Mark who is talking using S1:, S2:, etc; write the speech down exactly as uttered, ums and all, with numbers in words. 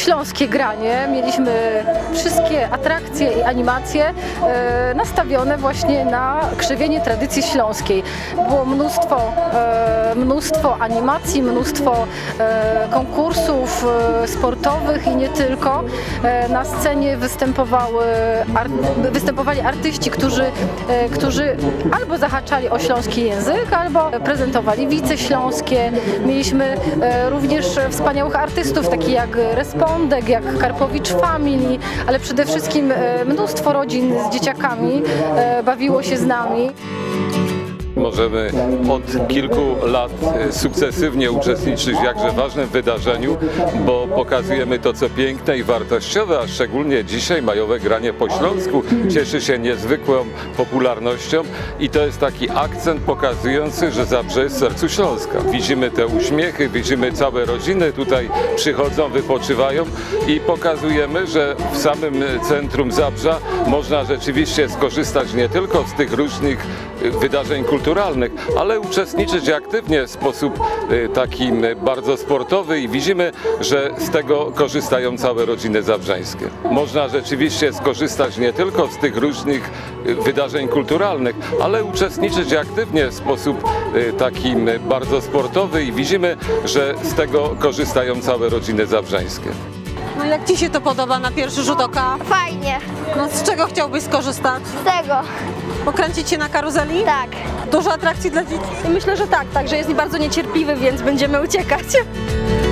S1: śląskie granie. Mieliśmy wszystkie atrakcje i animacje e, nastawione właśnie na krzewienie tradycji śląskiej. Było mnóstwo, e, mnóstwo animacji, mnóstwo e, konkursów e, sportowych i nie tylko. E, na scenie występowały, ar, występowali artyści, którzy, e, którzy albo zahaczali o śląski język, albo prezentowali wice śląskie. Mieliśmy e, również wspaniałych artystów, takich jak Respondek, jak Karpowicz Family, ale przede wszystkim e, mnóstwo rodzin z dzieciakami e, bawiło się z nami.
S2: Możemy od kilku lat sukcesywnie uczestniczyć w jakże ważnym wydarzeniu, bo pokazujemy to, co piękne i wartościowe, a szczególnie dzisiaj majowe granie po śląsku cieszy się niezwykłą popularnością i to jest taki akcent pokazujący, że Zabrze jest w sercu Śląska. Widzimy te uśmiechy, widzimy całe rodziny tutaj przychodzą, wypoczywają i pokazujemy, że w samym centrum Zabrza można rzeczywiście skorzystać nie tylko z tych różnych wydarzeń kulturalnych, ale uczestniczyć aktywnie w sposób taki bardzo sportowy i widzimy, że z tego korzystają całe rodziny zabrzeńskie. Można rzeczywiście skorzystać nie tylko z tych różnych wydarzeń kulturalnych, ale uczestniczyć aktywnie w sposób taki bardzo sportowy i widzimy, że z tego korzystają całe rodziny zabrzeńskie.
S3: No jak Ci się to podoba na pierwszy rzut oka?
S4: Fajnie.
S3: No z czego chciałbyś skorzystać?
S4: Z tego.
S3: Pokręcić się na karuzeli?
S4: Tak.
S3: Dużo atrakcji dla dzieci?
S5: Myślę, że tak, także jest bardzo niecierpliwy, więc będziemy uciekać.